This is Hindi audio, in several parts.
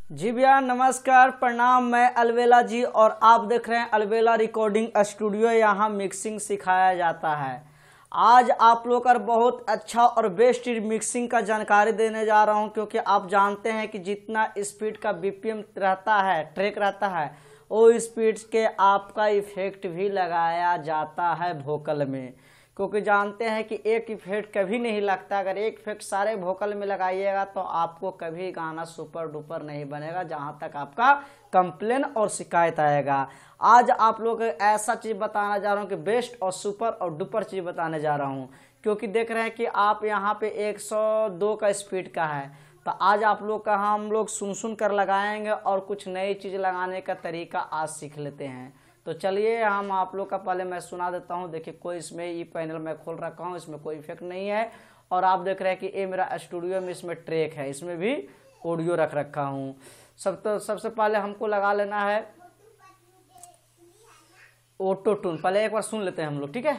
जी भैया नमस्कार प्रणाम। मैं अलवेला जी और आप देख रहे हैं अलवेला रिकॉर्डिंग स्टूडियो। यहाँ मिक्सिंग सिखाया जाता है। आज आप लोग का बहुत अच्छा और बेस्ट मिक्सिंग का जानकारी देने जा रहा हूँ, क्योंकि आप जानते हैं कि जितना स्पीड का बीपीएम रहता है, ट्रैक रहता है, वो स्पीड के आपका इफेक्ट भी लगाया जाता है वोकल में। क्योंकि जानते हैं कि एक इफेक्ट कभी नहीं लगता। अगर एक इफेक्ट सारे वोकल में लगाइएगा तो आपको कभी गाना सुपर डुपर नहीं बनेगा, जहाँ तक आपका कंप्लेन और शिकायत आएगा। आज आप लोग ऐसा चीज़ बताना जा रहा हूँ कि बेस्ट और सुपर और डुपर चीज़ बताने जा रहा हूँ, क्योंकि देख रहे हैं कि आप यहाँ पे 102 का स्पीड का है। तो आज आप लोग का हम लोग सुन कर लगाएंगे और कुछ नई चीज़ लगाने का तरीका आज सीख लेते हैं। तो चलिए हम आप लोग का पहले मैं सुना देता हूँ। देखिए कोई इसमें ये पैनल मैं खोल रखा हूँ, इसमें कोई इफेक्ट नहीं है। और आप देख रहे हैं कि ये मेरा स्टूडियो में इसमें ट्रैक है, इसमें भी ऑडियो रख रखा हूँ। सबसे पहले हमको लगा लेना है ऑटो टून। पहले एक बार सुन लेते हैं हम लोग, ठीक है।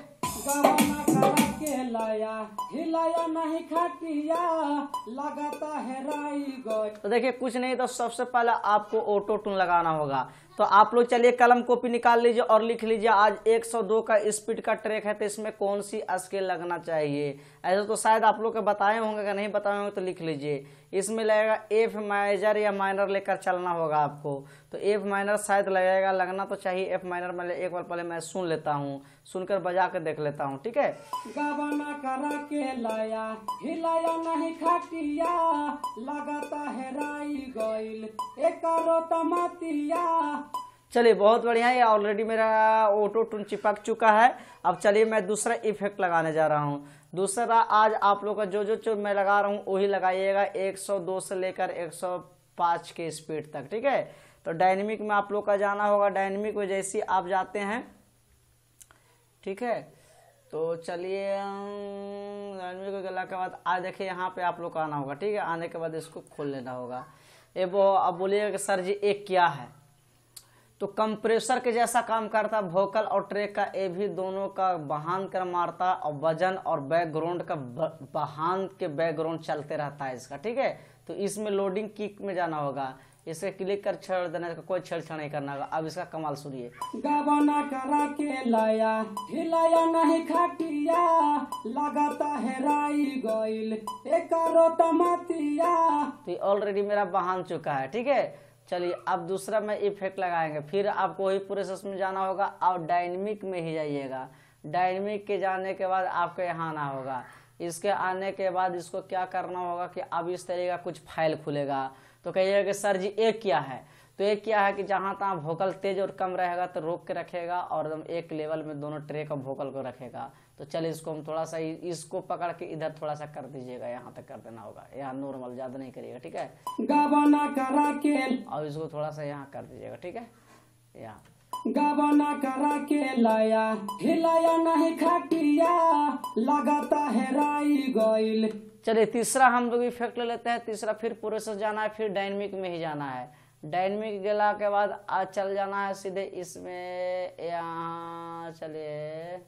हिलाया नहीं खटिया लगाता है राई गो। तो देखिए कुछ नहीं, तो सबसे पहले आपको ऑटो टून लगाना होगा। तो आप लोग चलिए कलम कॉपी निकाल लीजिए और लिख लीजिए। आज 102 का स्पीड का ट्रैक है, तो इसमें कौन सी स्केल लगना चाहिए। ऐसा तो शायद आप लोग के बताए होंगे, अगर नहीं बताए होंगे तो लिख लीजिए। इसमें लगेगा एफ मेजर या माइनर लेकर चलना होगा आपको। तो एफ माइनर शायद लगेगा, लगना तो चाहिए एफ माइनर में। एक बार पहले मैं सुन लेता हूँ, सुनकर बजा के देख लेता हूँ, ठीक है। गावाना करा के लाया हिलाया नहीं खटिया लगाता है राई गइल एकरो तमतिया। चलिए बहुत बढ़िया, ये ऑलरेडी मेरा ऑटो टून चिपक चुका है। अब चलिए मैं दूसरा इफेक्ट लगाने जा रहा हूँ। दूसरा आज आप लोग का जो मैं लगा रहा हूँ वही लगाइएगा, 102 से लेकर 105 के स्पीड तक, ठीक है। तो डायनेमिक में आप लोग का जाना होगा। डायनेमिक में जैसे आप जाते हैं, ठीक है। तो चलिए डायनेमिक को गला के बाद आज देखिए यहाँ पे आप लोग का आना होगा, ठीक है। आने के बाद इसको खोल लेना होगा। ये वो अब बोलिएगा कि सर जी एक क्या है, तो कंप्रेसर के जैसा काम करता वोकल और ट्रैक का। ये भी दोनों का बहान कर मारता और वजन और बैकग्राउंड का बहान के बैकग्राउंड चलते रहता है इसका, ठीक है। तो इसमें लोडिंग किक में जाना होगा, इसे क्लिक कर छेड़ देना, कोई छेड़छाड़ नहीं करना होगा। अब इसका कमाल सुनिए। गावाना करा के लाया हिलाया नहीं खटिया लगाता है राई गइल एकरो तमतिया। तो ऑलरेडी मेरा बहान चुका है, ठीक है। चलिए अब दूसरा में इफेक्ट लगाएंगे। फिर आपको वही प्रोसेस में जाना होगा और डायनेमिक में ही जाइएगा। डायनेमिक के जाने के बाद आपको यहाँ आना होगा। इसके आने के बाद इसको क्या करना होगा कि अब इस तरह का कुछ फाइल खुलेगा। तो कहिएगा कि सर जी एक क्या है, तो एक क्या है कि जहाँ तहाँ वोकल तेज और कम रहेगा तो रोक के रखेगा और एकदम एक लेवल में दोनों ट्रैक और वोकल को रखेगा। तो चलिए इसको हम थोड़ा सा इसको पकड़ के इधर थोड़ा सा कर दीजिएगा, यहाँ तक कर देना होगा। यहाँ नॉर्मल ज्यादा नहीं करिएगा, ठीक है। गावाना करा के और इसको थोड़ा सा यहाँ कर दीजिएगा, ठीक है। यहाँ गावाना करा के लाया हिलाया नहीं खटिया लगाता है राई गइल। चलिए तीसरा हम लोग इफेक्ट ले लेते हैं। तीसरा फिर प्रोसेस जाना है, फिर डायनेमिक में ही जाना है। डायनेमिक गला के बाद आज चल जाना है सीधे इसमें। यहाँ चलिए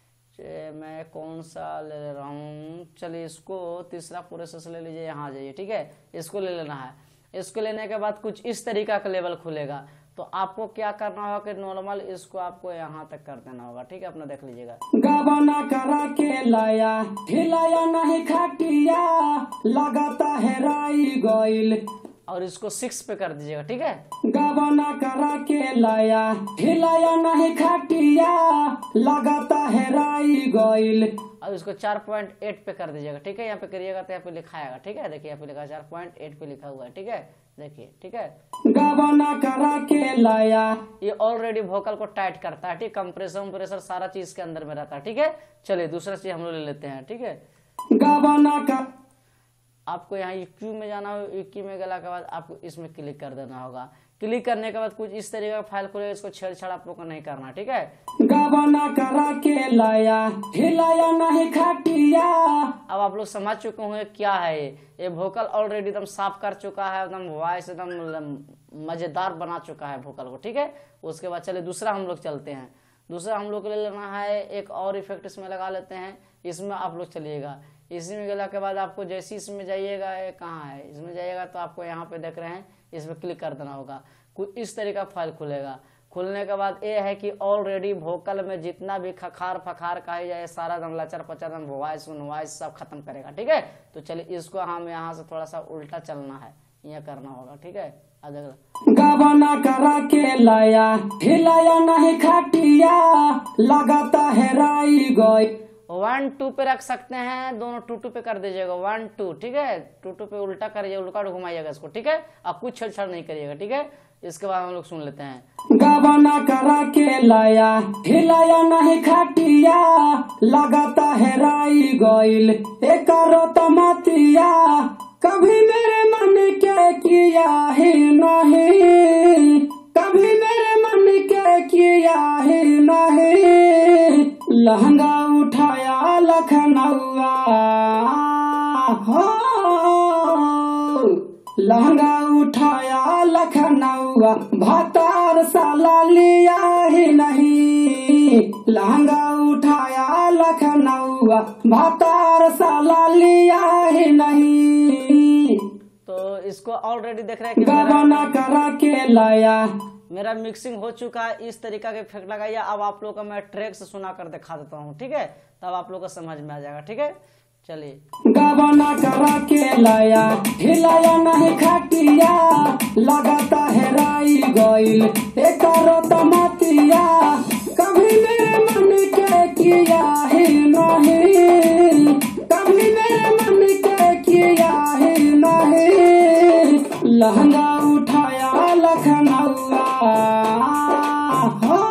मैं कौन सा ले रहा हूँ, चलिए इसको तीसरा प्रोसेस ले लीजिए। यहाँ आ जाइए, ठीक है। इसको ले लेना है। इसको लेने के बाद कुछ इस तरीका का लेवल खुलेगा। तो आपको क्या करना होगा कि नॉर्मल इसको आपको यहाँ तक कर देना होगा, ठीक है। अपना देख लीजिएगा। गावाना करा के लाया हिलाया नहीं खटिया लगाता है राई गइल और इसको 6 पे कर दीजिएगा, ठीक है। गावाना करा के लाया हिलाया नहीं खटिया लगाता है राई गइल और इसको 4.8 पे कर दीजिएगा, ठीक है। यहाँ पे करिएगा तो यहाँ पे लिखा आएगा, ठीक है। देखिए यहाँ पे लिखा 4.8 पे लिखा हुआ है, ठीक है। देखिए, ठीक है। गावाना करा के लाया ये ऑलरेडी वोकल को टाइट करता है, ठीक। कंप्रेसर सारा चीज के अंदर में रहता है, ठीक है। चलिए दूसरा चीज हम लोग ले लेते हैं, ठीक है। गावाना का आपको यहाँ EQ में जाना हो। EQ में गला के बाद आपको इसमें क्लिक कर देना होगा। क्लिक करने के बाद कुछ इस तरीके का फाइल खुलेगा, इसको छेड़छाड़ आप लोग को नहीं करना, ठीक है। गावाना करा के लाया हिलाया नहीं खटिया। अब आप लोग समझ चुके होंगे क्या है ये वोकल ऑलरेडी एकदम साफ कर चुका है, एकदम वॉइस एकदम मजेदार बना चुका है वोकल को, ठीक है। उसके बाद चलिए दूसरा हम लोग चलते हैं। दूसरा हम लोग को ले लेना है एक और इफेक्ट इसमें लगा लेते हैं। इसमें आप लोग चलिएगा। इसी में गला के बाद आपको जैसे इसमें जाइएगा, कहाँ है इसमें जाइएगा तो आपको यहाँ पे देख रहे हैं इस पर क्लिक कर देना होगा। कुछ इस तरीका फाइल खुलेगा। खुलने के बाद ये है कि ऑलरेडी वोकल में जितना भी खखार फखार कहा जाए सारा दम लचर पचर दम वॉइस वॉइस सब खत्म करेगा। ठीक है, तो चलिए इसको हम यहाँ से थोड़ा सा उल्टा चलना है, यह करना होगा। ठीक है, गावना करा के लाया हिलाया नहीं खटिया लगाता है राई गई। 1 2 पे रख सकते हैं, दोनों 2 2 पे कर दीजिएगा 1 2। ठीक है, 2 2 पे उल्टा करिए, उल्टा घुमाइएगा इसको। ठीक है, अब कुछ छेड़छाड़ नहीं करिएगा। ठीक है, इसके बाद हम लोग सुन लेते हैं। गावना करा के लाया हिलाया नहीं खटिया लगाता है राई गईल एक तमतिया कभी मेरे मन के किया ही नहीं, कभी मेरे मन के किया ही नहीं। लहंगा उठाया लखनऊआ हो, लहंगा उठाया लखनऊआ भातार साला लिया ही नहीं। लहंगा उठाया लखनऊआ भातार साला लिया ही नहीं। तो इसको ऑलरेडी देख रहे हैं कि गावना करा के लाया मेरा मिक्सिंग हो चुका है। इस तरीका के इफेक्ट लगाइए। अब आप लोग को मैं ट्रैक से सुना कर दिखा देता हूँ। ठीक है, तब आप लोग को समझ में आ जाएगा। ठीक है, चलिए। गावना करा के लाया हिलाया नहीं खटिया लगाता है राई गईल एक तमतिया कभी मेरे मन के किया ही नहीं, कभी मेरे मन के किया ही नहीं। लहंगा उठाया लखनऊआ हो,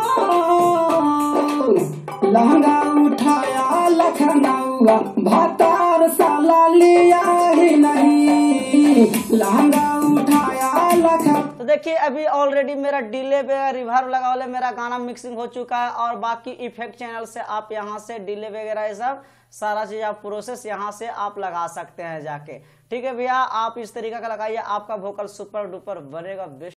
लहंगा उठाया लखनऊआ भातार साला लिया ही नहीं। लहंगा उठाया लखनऊ। तो देखिए अभी ऑलरेडी मेरा डिले पे रिवर्ब लगा वाले मेरा गाना मिक्सिंग हो चुका है। और बाकी इफेक्ट चैनल से आप यहाँ से डिले वगैरह ये सब सारा चीज आप प्रोसेस यहाँ से आप लगा सकते हैं जाके। ठीक है भैया, आप इस तरीके का लगाइए, आपका वोकल सुपर डुपर बनेगा बेस्ट।